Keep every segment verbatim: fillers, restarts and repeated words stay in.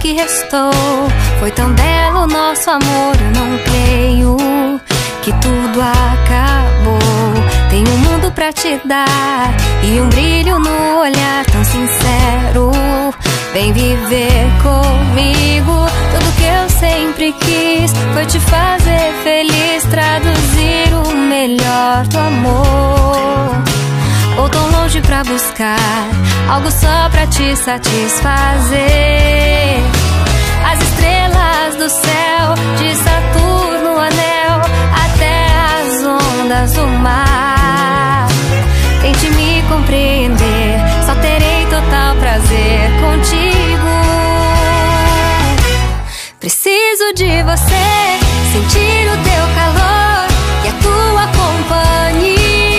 que restou. Foi tão belo o nosso amor, eu não creio que tudo acabou. Tenho um mundo pra te dar e um brilho no olhar tão sincero. Vem viver comigo. Tudo que eu sempre quis foi te fazer feliz, traduzir o melhor do amor. Vou tão longe pra buscar algo só pra te satisfazer. As estrelas do céu, de Saturno, anel, até as ondas do mar. Tente me compreender, só terei total prazer contigo. Preciso de você, sentir o teu calor e a tua companhia.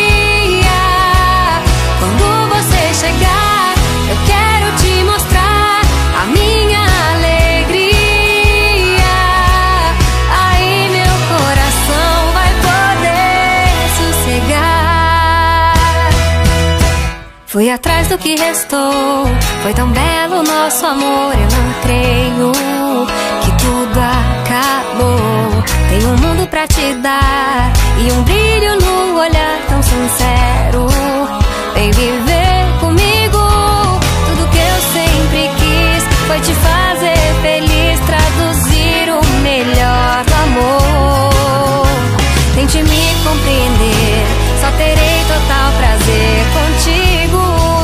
Quando você chegar, eu quero te mostrar a minha alegria. Aí meu coração vai poder sossegar. Fui atrás do que restou, foi tão belo o nosso amor, eu não creio que tudo acabou. Tenho um mundo pra te dar e um brilho no olhar tão sincero. Vem viver comigo. Tudo que eu sempre quis foi te fazer feliz, traduzir o melhor do amor. Tente me compreender, só terei total prazer contigo.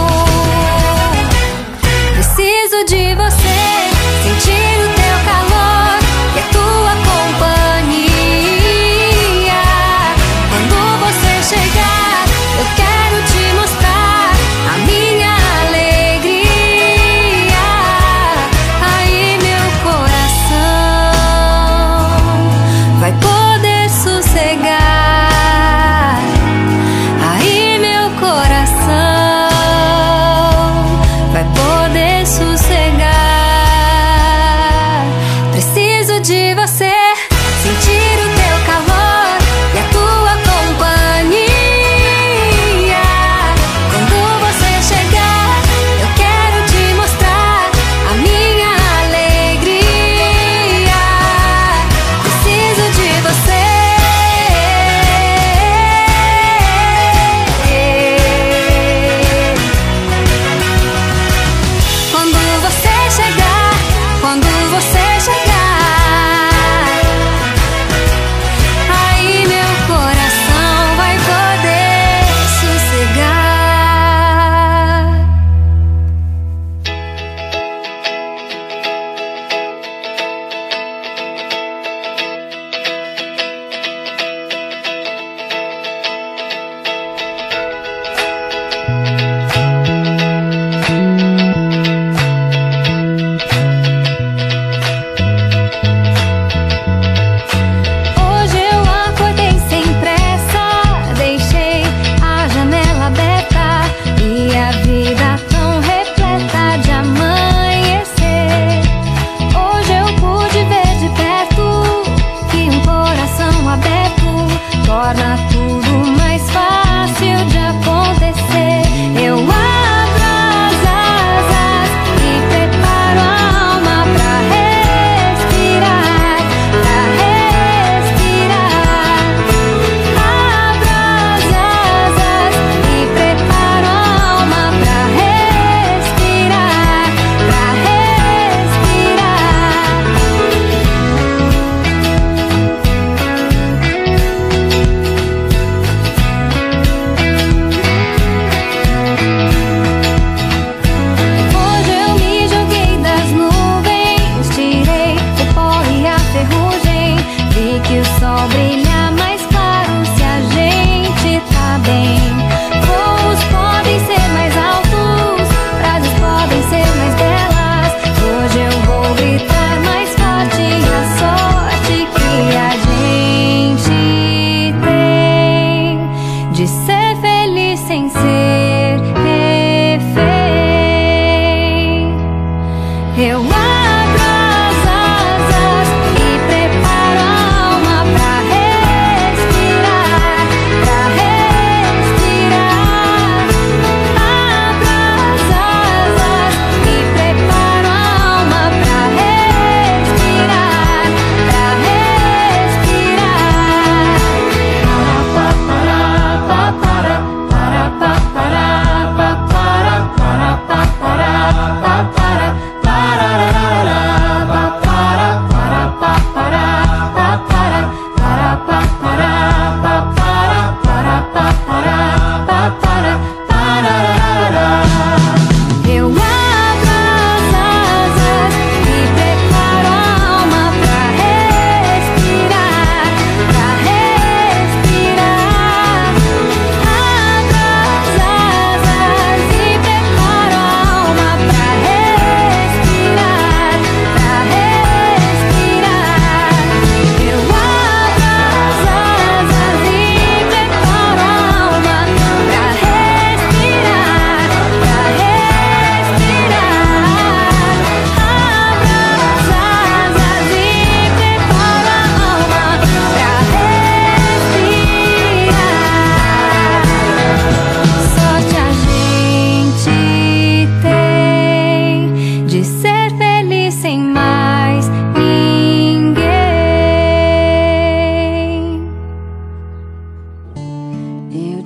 Preciso de você, sentir o teu calor e a tua companhia.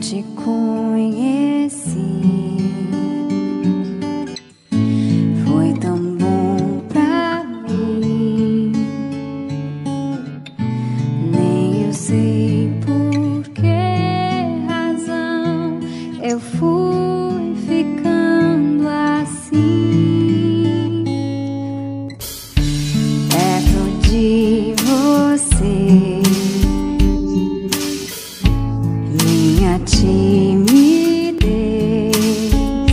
te conheci, foi tão bom pra mim. Nem eu sei por que razão eu fui ficando assim, perto de você. Minha timidez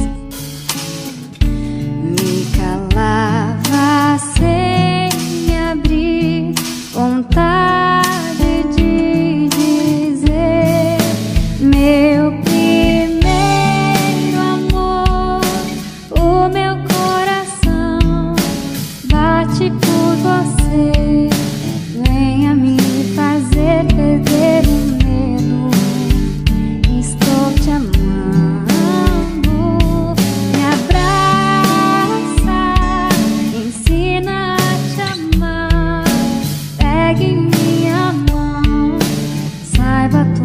me calava sem me abrir, vontade de dizer: meu primeiro amor, o meu coração bate por você. Venha me fazer perder o medo, estou te amando. Me abraça, ensina a te amar. Pegue minha mão, saiba tudo.